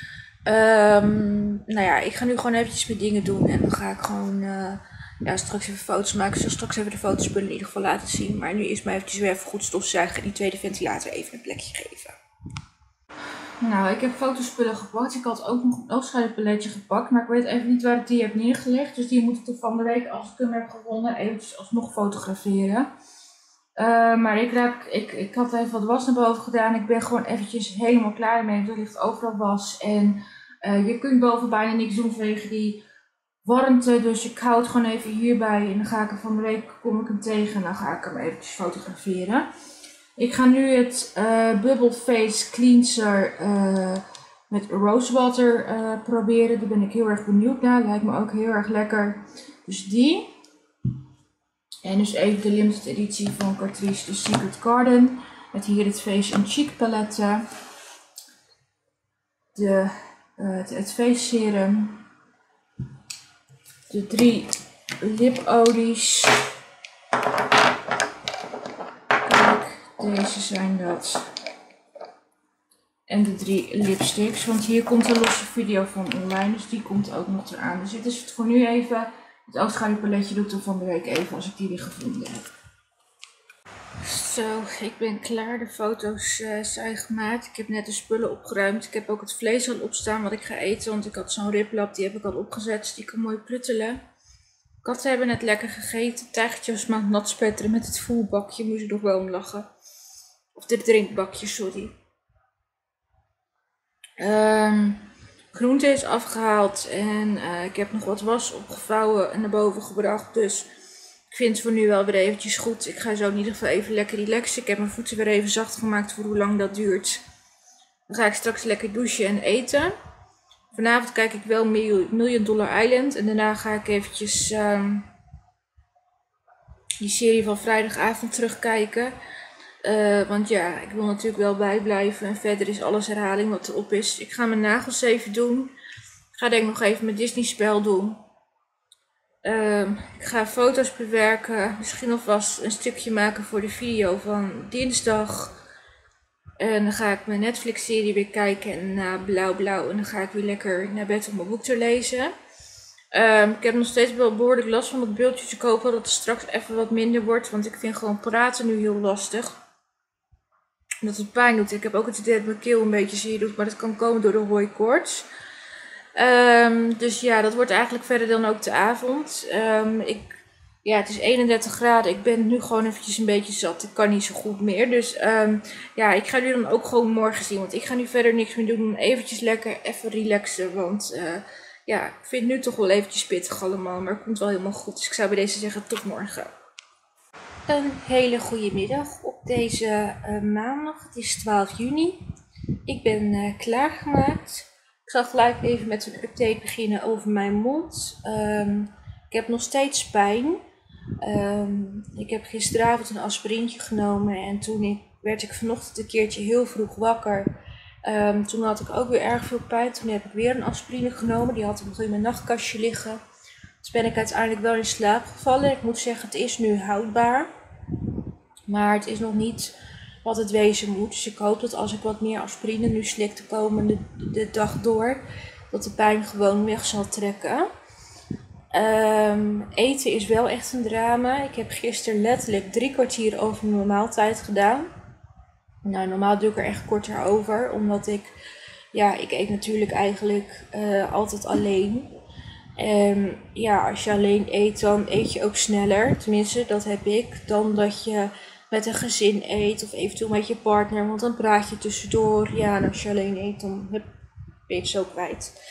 Um, nou ja, ik ga nu gewoon eventjes mijn dingen doen. En dan ga ik gewoon uh, ja, straks even foto's maken. Ik zal straks even de fotospullen in ieder geval laten zien. Maar nu eerst maar eventjes weer even goed stofzuigen. En die tweede ventilator even een plekje geven. Nou, ik heb fotospullen gepakt. Ik had ook nog een afscheidpaletje gepakt. Maar ik weet even niet waar ik die heb neergelegd. Dus die moet ik toch van de week, als ik hem heb gewonnen, eventjes alsnog fotograferen. Uh, maar ik, raak, ik, ik had even wat was naar boven gedaan. Ik ben gewoon eventjes helemaal klaar mee. Er ligt overal was. En uh, je kunt boven bijna niks doen vanwege die warmte. Dus ik hou het gewoon even hierbij. En dan ga ik hem van de week, kom ik hem tegen. En dan ga ik hem eventjes fotograferen. Ik ga nu het uh, Bubble Face Cleanser uh, met rosewater uh, proberen. Daar ben ik heel erg benieuwd naar. Lijkt me ook heel erg lekker. Dus die. En dus even de limited editie van Catrice, de Secret Garden. Met hier het Face and Cheek palette. De, uh, het, het face serum. De drie lipolies. Kijk, deze zijn dat. En de drie lipsticks. Want hier komt een losse video van online. Dus die komt ook nog eraan. Dus dit is het voor nu even. Het oogschaduwpaletje doe ik dan van de week even als ik die weer gevonden heb. Zo, ik ben klaar. De foto's uh, zijn gemaakt. Ik heb net de spullen opgeruimd. Ik heb ook het vlees al opstaan wat ik ga eten. Want ik had zo'n riblap, die heb ik al opgezet. Dus die kan mooi pruttelen. Katten hebben net lekker gegeten. Het tijgertje was maar nat spetteren met het voelbakje. Moest ik nog wel om lachen. Of dit drinkbakje, sorry. Um, groente is afgehaald. En uh, ik heb nog wat was opgevouwen en naar boven gebracht. Dus ik vind het voor nu wel weer eventjes goed. Ik ga zo in ieder geval even lekker relaxen. Ik heb mijn voeten weer even zacht gemaakt voor hoe lang dat duurt. Dan ga ik straks lekker douchen en eten. Vanavond kijk ik wel Million Dollar Island. En daarna ga ik eventjes um, die serie van vrijdagavond terugkijken. Uh, want ja, ik wil natuurlijk wel bijblijven. En verder is alles herhaling wat erop is. Ik ga mijn nagels even doen. Ik ga denk ik nog even mijn Disney spel doen. Uh, ik ga foto's bewerken. Misschien alvast een stukje maken voor de video van dinsdag. En dan ga ik mijn Netflix serie weer kijken. En na uh, blauw blauw. En dan ga ik weer lekker naar bed om mijn boek te lezen. Uh, ik heb nog steeds wel behoorlijk last van het beeldje. Dus ik hoop wel dat het straks even wat minder wordt. Want ik vind gewoon praten nu heel lastig. Dat het pijn doet. Ik heb ook het idee dat mijn keel een beetje zeer doet. Maar dat kan komen door de hooikoorts. Um, dus ja, dat wordt eigenlijk verder dan ook de avond. Um, ik, ja, het is eenendertig graden. Ik ben nu gewoon eventjes een beetje zat. Ik kan niet zo goed meer. Dus um, ja, ik ga nu dan ook gewoon morgen zien. Want ik ga nu verder niks meer doen. Eventjes lekker even relaxen. Want uh, ja, ik vind het nu toch wel eventjes pittig allemaal. Maar het komt wel helemaal goed. Dus ik zou bij deze zeggen tot morgen. Een hele goede middag op deze uh, maandag. Het is twaalf juni. Ik ben uh, klaargemaakt. Ik zal gelijk even met een update beginnen over mijn mond. Um, ik heb nog steeds pijn. Um, ik heb gisteravond een aspirintje genomen en toen ik, werd ik vanochtend een keertje heel vroeg wakker. Um, toen had ik ook weer erg veel pijn. Toen heb ik weer een aspirine genomen. Die had ik nog in mijn nachtkastje liggen. Toen ben ik uiteindelijk wel in slaap gevallen. Ik moet zeggen, het is nu houdbaar. Maar het is nog niet wat het wezen moet. Dus ik hoop dat als ik wat meer aspirine nu slik de komende de dag door, dat de pijn gewoon weg zal trekken. Um, eten is wel echt een drama. Ik heb gisteren letterlijk drie kwartier over mijn maaltijd gedaan. Nou, normaal doe ik er echt korter over. Omdat ik, ja, ik eet natuurlijk eigenlijk uh, altijd alleen. En ja, als je alleen eet, dan eet je ook sneller. Tenminste, dat heb ik. Dan dat je met een gezin eet of eventueel met je partner. Want dan praat je tussendoor. Ja, en als je alleen eet, dan ben je het zo kwijt.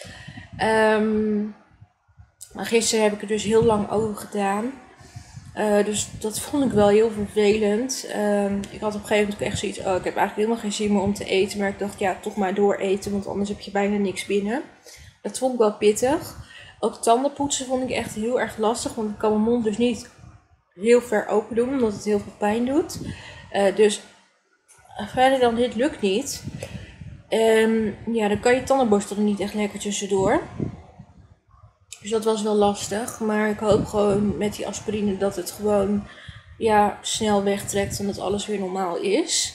Um, maar gisteren heb ik er dus heel lang over gedaan. Uh, dus dat vond ik wel heel vervelend. Um, ik had op een gegeven moment ook echt zoiets. Oh, ik heb eigenlijk helemaal geen zin meer om te eten. Maar ik dacht, ja, toch maar door eten. Want anders heb je bijna niks binnen. Dat vond ik wel pittig. Ook tandenpoetsen vond ik echt heel erg lastig. Want ik kan mijn mond dus niet heel ver open doen. Omdat het heel veel pijn doet. Uh, dus verder dan dit lukt niet. En ja, dan kan je tandenborstel er niet echt lekker tussendoor. Dus dat was wel lastig. Maar ik hoop gewoon met die aspirine dat het gewoon ja, snel wegtrekt en dat alles weer normaal is.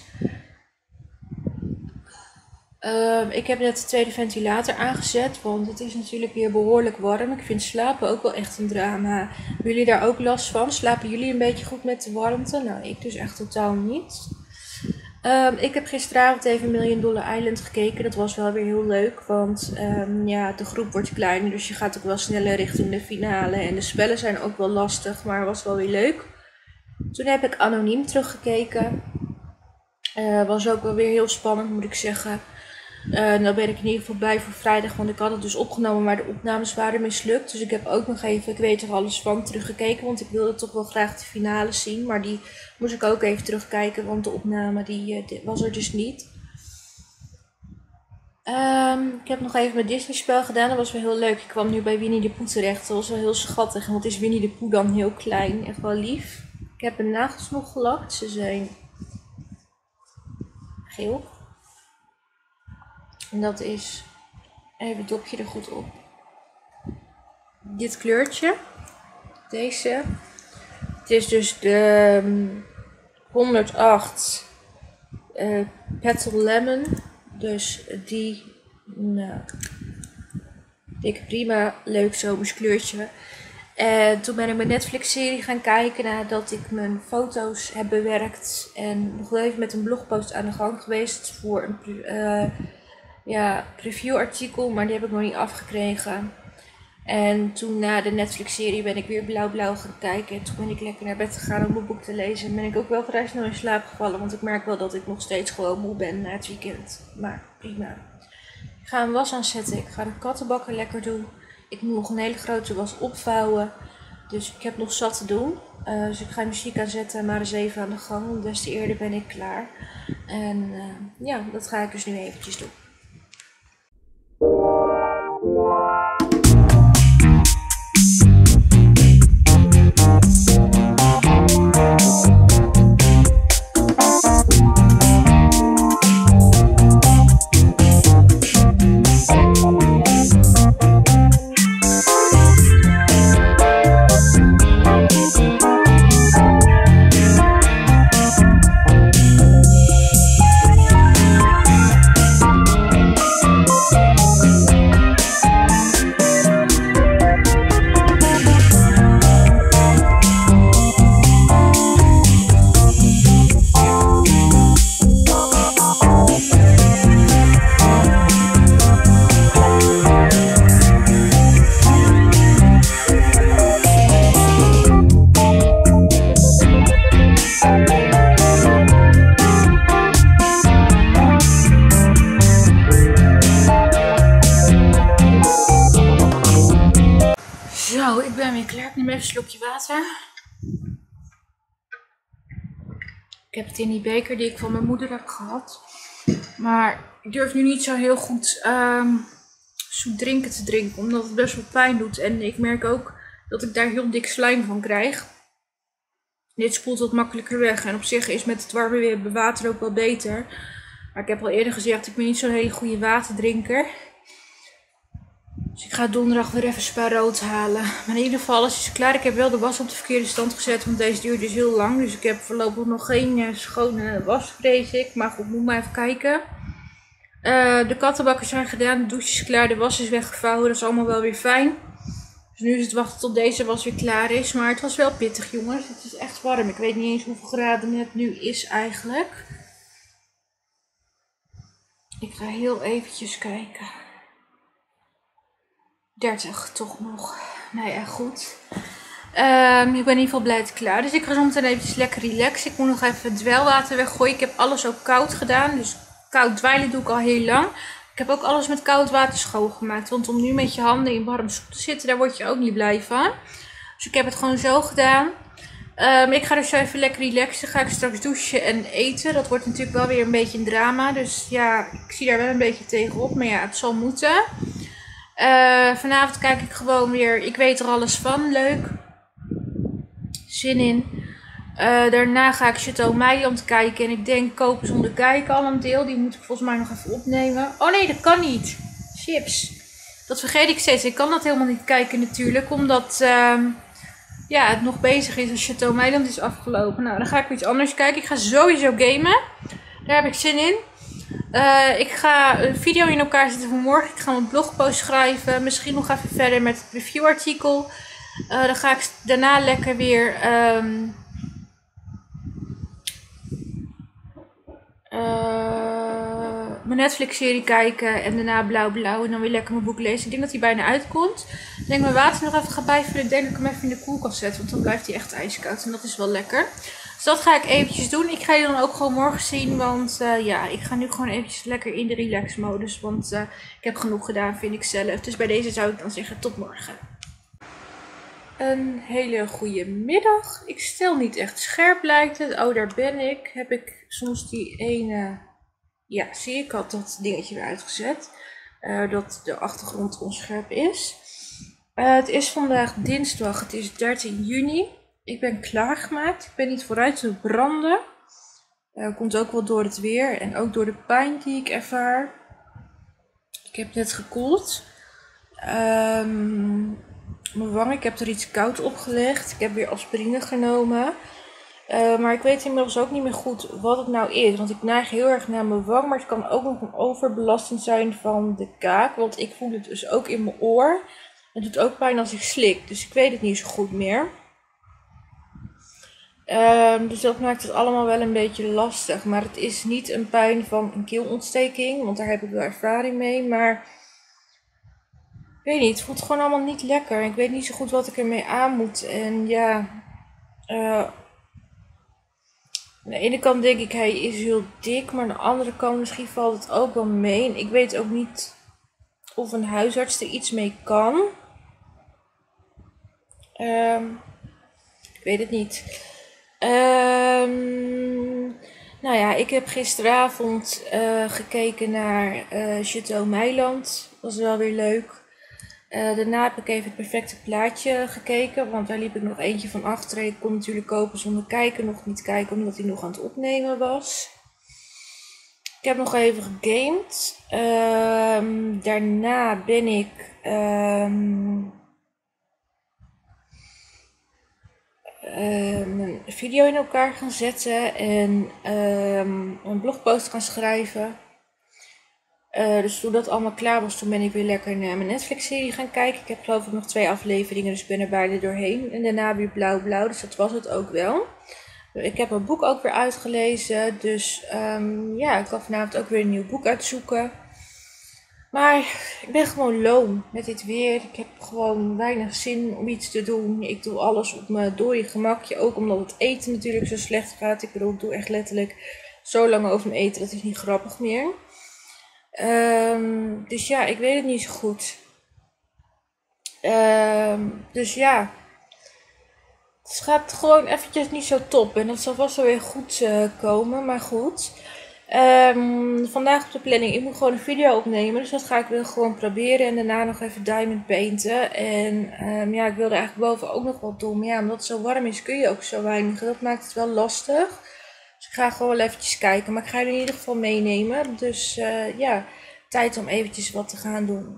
Uh, ik heb net de tweede ventilator aangezet, want het is natuurlijk weer behoorlijk warm. Ik vind slapen ook wel echt een drama. Hebben jullie daar ook last van? Slapen jullie een beetje goed met de warmte? Nou, ik dus echt totaal niet. Um, ik heb gisteravond even Million Dollar Island gekeken. Dat was wel weer heel leuk, want um, ja, de groep wordt kleiner, dus je gaat ook wel sneller richting de finale. En de spellen zijn ook wel lastig, maar was wel weer leuk. Toen heb ik Anoniem teruggekeken. Uh, was ook wel weer heel spannend, moet ik zeggen. Uh, nou ben ik in ieder geval bij voor vrijdag, want ik had het dus opgenomen, maar de opnames waren mislukt. Dus ik heb ook nog even, ik weet er alles van, teruggekeken, want ik wilde toch wel graag de finale zien. Maar die moest ik ook even terugkijken, want de opname die, uh, die was er dus niet. Um, ik heb nog even mijn Disney spel gedaan, dat was wel heel leuk. Ik kwam nu bij Winnie de Pooh terecht, dat was wel heel schattig. En wat is Winnie de Pooh dan heel klein, echt wel lief. Ik heb mijn nagels nog gelakt, ze zijn geel. En dat is, even het dopje er goed op, dit kleurtje, deze. Het is dus de um, honderdacht uh, Petal Lemon, dus die, nou, dik prima, leuk zomers kleurtje. En toen ben ik mijn Netflix serie gaan kijken nadat ik mijn foto's heb bewerkt en nog even met een blogpost aan de gang geweest voor een uh, ja, reviewartikel, maar die heb ik nog niet afgekregen. En toen na de Netflix-serie ben ik weer blauw-blauw gaan kijken. En toen ben ik lekker naar bed gegaan om mijn boek te lezen. En ben ik ook wel vrij snel in slaap gevallen, want ik merk wel dat ik nog steeds gewoon moe ben na het weekend. Maar prima. Ik ga een was aanzetten. Ik ga de kattenbakken lekker doen. Ik moet nog een hele grote was opvouwen. Dus ik heb nog zat te doen. Uh, dus ik ga muziek aanzetten en maar eens even aan de gang. Want des te eerder ben ik klaar. En uh, ja, dat ga ik dus nu eventjes doen. Zo, ik ben weer klaar. Ik neem even een slokje water. Ik heb het in die beker die ik van mijn moeder heb gehad. Maar ik durf nu niet zo heel goed um, zoet drinken te drinken, omdat het best wel pijn doet. En ik merk ook dat ik daar heel dik slijm van krijg. Dit spoelt wat makkelijker weg. En op zich is met het warme weer water ook wel beter. Maar ik heb al eerder gezegd, ik ben niet zo'n hele goede waterdrinker. Dus ik ga donderdag weer even Spa rood halen. Maar in ieder geval, alles is klaar. Ik heb wel de was op de verkeerde stand gezet, want deze duurt dus heel lang. Dus ik heb voorlopig nog geen uh, schone was, vrees ik. Maar goed, moet maar even kijken. Uh, de kattenbakken zijn gedaan, de douche is klaar, de was is weggevouwen. Dat is allemaal wel weer fijn. Dus nu is het wachten tot deze was weer klaar is. Maar het was wel pittig, jongens. Het is echt warm. Ik weet niet eens hoeveel graden het nu is eigenlijk. Ik ga heel eventjes kijken. dertig toch nog. Nou ja, goed. Um, ik ben in ieder geval blij dat het klaar is. Dus ik ga zo meteen even lekker relaxen. Ik moet nog even het dweilwater weggooien. Ik heb alles ook koud gedaan. Dus koud dweilen doe ik al heel lang. Ik heb ook alles met koud water schoongemaakt. Want om nu met je handen in warm soep te zitten, daar word je ook niet blij van. Dus ik heb het gewoon zo gedaan. Um, ik ga dus zo even lekker relaxen. Ga ik straks douchen en eten. Dat wordt natuurlijk wel weer een beetje een drama. Dus ja, ik zie daar wel een beetje tegenop. Maar ja, het zal moeten. Uh, vanavond kijk ik gewoon weer. Ik weet er alles van. Leuk. Zin in. Uh, daarna ga ik Chateau Meiland kijken. En ik denk Kopen zonder kijken al een deel. Die moet ik volgens mij nog even opnemen. Oh nee, dat kan niet. Chips. Dat vergeet ik steeds. Ik kan dat helemaal niet kijken natuurlijk. Omdat uh, ja, het nog bezig is als Chateau Meiland is afgelopen. Nou, dan ga ik weer iets anders kijken. Ik ga sowieso gamen. Daar heb ik zin in. Uh, ik ga een video in elkaar zetten voor morgen. Ik ga mijn blogpost schrijven. Misschien nog even verder met het reviewartikel. Uh, dan ga ik daarna lekker weer um, uh, mijn Netflix serie kijken. En daarna Blauw Blauw. En dan weer lekker mijn boek lezen. Ik denk dat hij bijna uitkomt. Ik denk mijn water nog even ga bijvullen. Ik denk dat ik hem even in de koelkast zet. Want dan blijft hij echt ijskoud. En dat is wel lekker. Dus dat ga ik eventjes doen. Ik ga je dan ook gewoon morgen zien. Want uh, ja, ik ga nu gewoon eventjes lekker in de relax modus. Want uh, ik heb genoeg gedaan, vind ik zelf. Dus bij deze zou ik dan zeggen tot morgen. Een hele goede middag. Ik stel niet echt scherp lijkt het. Oh, daar ben ik. Heb ik soms die ene... Ja, zie ik had dat dingetje weer uitgezet. Uh, dat de achtergrond onscherp is. Uh, het is vandaag dinsdag. Het is dertien juni. Ik ben klaargemaakt. Ik ben niet vooruit te branden. Uh, komt ook wel door het weer. En ook door de pijn die ik ervaar. Ik heb net gekoeld. Um, mijn wang. Ik heb er iets koud opgelegd. Ik heb weer aspirine genomen. Uh, maar ik weet inmiddels ook niet meer goed wat het nou is. Want ik neig heel erg naar mijn wang. Maar het kan ook nog een overbelasting zijn van de kaak. Want ik voel het dus ook in mijn oor. Het doet ook pijn als ik slik. Dus ik weet het niet zo goed meer. Uh, dus dat maakt het allemaal wel een beetje lastig. Maar het is niet een pijn van een keelontsteking. Want daar heb ik wel ervaring mee. Maar ik weet niet. Het voelt gewoon allemaal niet lekker. Ik weet niet zo goed wat ik ermee aan moet. En ja... Uh, aan de ene kant denk ik, hij is heel dik. Maar aan de andere kant misschien valt het ook wel mee. En ik weet ook niet of een huisarts er iets mee kan. Uh, ik weet het niet. Um, nou ja, ik heb gisteravond uh, gekeken naar uh, Chateau Meiland. Dat was wel weer leuk. Uh, daarna heb ik even het perfecte plaatje gekeken. Want daar liep ik nog eentje van achteren. Ik kon natuurlijk Kopen zonder kijken nog niet kijken. Omdat hij nog aan het opnemen was. Ik heb nog even gegamed. Um, daarna ben ik... Um, Um, een video in elkaar gaan zetten en um, een blogpost gaan schrijven. Uh, dus toen dat allemaal klaar was, toen ben ik weer lekker naar mijn Netflix serie gaan kijken. Ik heb geloof ik nog twee afleveringen, dus ik ben er beide doorheen. En daarna weer Blauw Blauw, dus dat was het ook wel. Ik heb mijn boek ook weer uitgelezen, dus um, ja, ik kan vanavond ook weer een nieuw boek uitzoeken. Maar ik ben gewoon loom met dit weer. Ik heb gewoon weinig zin om iets te doen. Ik doe alles op mijn dode gemakje. Ook omdat het eten natuurlijk zo slecht gaat. Ik bedoel, ik doe echt letterlijk zo lang over mijn eten. Dat is niet grappig meer. Um, dus ja, ik weet het niet zo goed. Um, dus ja. Het gaat gewoon eventjes niet zo top. En dat zal vast wel weer goed uh, komen. Maar goed. Um, vandaag op de planning, ik moet gewoon een video opnemen, dus dat ga ik wel gewoon proberen en daarna nog even diamond painten. En um, ja, ik wilde eigenlijk boven ook nog wat doen, maar ja, omdat het zo warm is kun je ook zo weinig, dat maakt het wel lastig. Dus ik ga gewoon wel eventjes kijken, maar ik ga jullie in ieder geval meenemen, dus uh, ja, tijd om eventjes wat te gaan doen.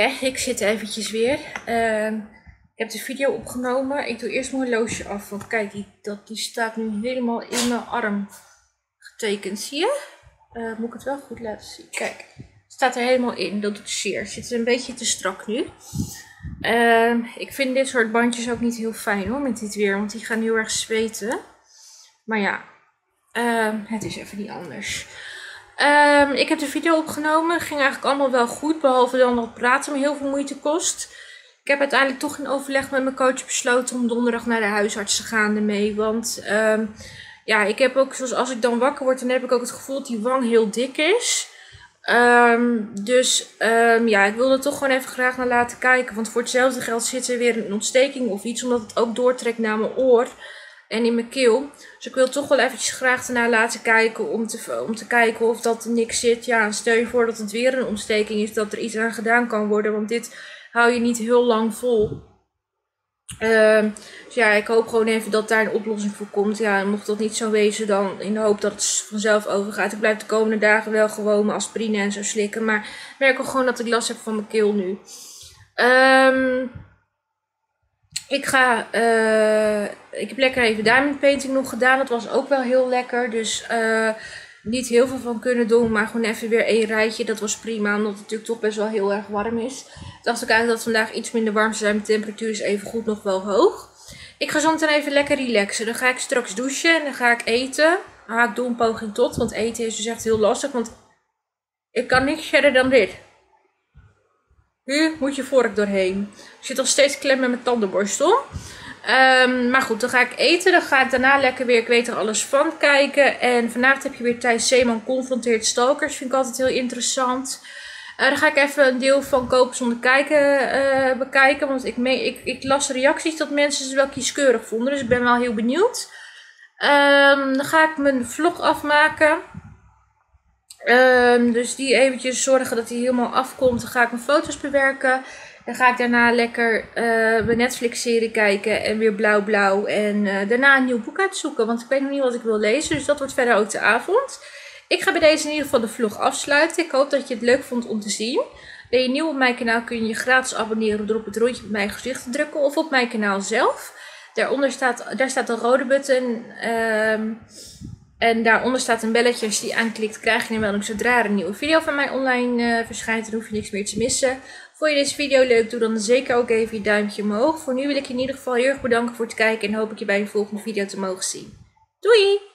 hè, ik zit eventjes weer. Uh, ik heb de video opgenomen. Ik doe eerst mijn horloge af. Want kijk, die, dat, die staat nu helemaal in mijn arm getekend. Zie je? Uh, moet ik het wel goed laten zien? Kijk, het staat er helemaal in. Dat doet zeer. Het zit een beetje te strak nu. Uh, ik vind dit soort bandjes ook niet heel fijn hoor, met dit weer. Want die gaan heel erg zweten. Maar ja, uh, het is even niet anders. Um, ik heb de video opgenomen. Het ging eigenlijk allemaal wel goed. Behalve dan dat praten me heel veel moeite kost. Ik heb uiteindelijk toch in overleg met mijn coach besloten om donderdag naar de huisarts te gaan ermee. Want um, ja, ik heb ook, zoals als ik dan wakker word, dan heb ik ook het gevoel dat die wang heel dik is. Um, dus um, ja, ik wilde toch gewoon even graag naar laten kijken. Want voor hetzelfde geld zit er weer een ontsteking of iets. Omdat het ook doortrekt naar mijn oor. En in mijn keel. Dus ik wil toch wel eventjes graag ernaar laten kijken. Om te, om te kijken of dat er niks zit. Ja, en stel je voor dat het weer een ontsteking is. Dat er iets aan gedaan kan worden. Want dit hou je niet heel lang vol. Uh, dus ja, ik hoop gewoon even dat daar een oplossing voor komt. Ja, en mocht dat niet zo wezen, dan in de hoop dat het vanzelf overgaat. Ik blijf de komende dagen wel gewoon mijn aspirine en zo slikken. Maar ik merk ook gewoon dat ik last heb van mijn keel nu. Um, ik ga, uh, ik heb lekker even diamond painting nog gedaan. Dat was ook wel heel lekker. Dus uh, niet heel veel van kunnen doen, maar gewoon even weer één rijtje. Dat was prima, omdat het natuurlijk toch best wel heel erg warm is. Ik dacht ook eigenlijk dat vandaag iets minder warm zou zijn. Mijn temperatuur is even goed nog wel hoog. Ik ga zo meteen even lekker relaxen. Dan ga ik straks douchen en dan ga ik eten. Ah, ik doe een poging tot, want eten is dus echt heel lastig. Want ik kan niks verder dan dit. Nu moet je vork doorheen. Ik zit nog steeds klem met mijn tandenborstel. Um, maar goed, dan ga ik eten. Dan ga ik daarna lekker weer, ik weet er alles van, kijken. En vanavond heb je weer Thijs Zeeman confronteert stalkers. Vind ik altijd heel interessant. Uh, dan ga ik even een deel van Kopen zonder kijken uh, bekijken. Want ik, me ik, ik las reacties dat mensen ze wel kieskeurig vonden. Dus ik ben wel heel benieuwd. Um, dan ga ik mijn vlog afmaken. Um, dus die eventjes zorgen dat die helemaal afkomt. Dan ga ik mijn foto's bewerken. Dan ga ik daarna lekker uh, mijn Netflix-serie kijken en weer blauw blauw. En uh, daarna een nieuw boek uitzoeken, want ik weet nog niet wat ik wil lezen. Dus dat wordt verder ook de avond. Ik ga bij deze in ieder geval de vlog afsluiten. Ik hoop dat je het leuk vond om te zien. Ben je nieuw op mijn kanaal kun je je gratis abonneren door op het rondje met mijn gezicht te drukken. Of op mijn kanaal zelf. Daaronder staat, daar staat een rode button. Um, en daaronder staat een belletje. Als je die aanklikt krijg je een melding zodra er een nieuwe video van mij online uh, verschijnt. Dan hoef je niks meer te missen. Vond je deze video leuk? Doe dan zeker ook even je duimpje omhoog. Voor nu wil ik je in ieder geval heel erg bedanken voor het kijken. En hoop ik je bij een volgende video te mogen zien. Doei!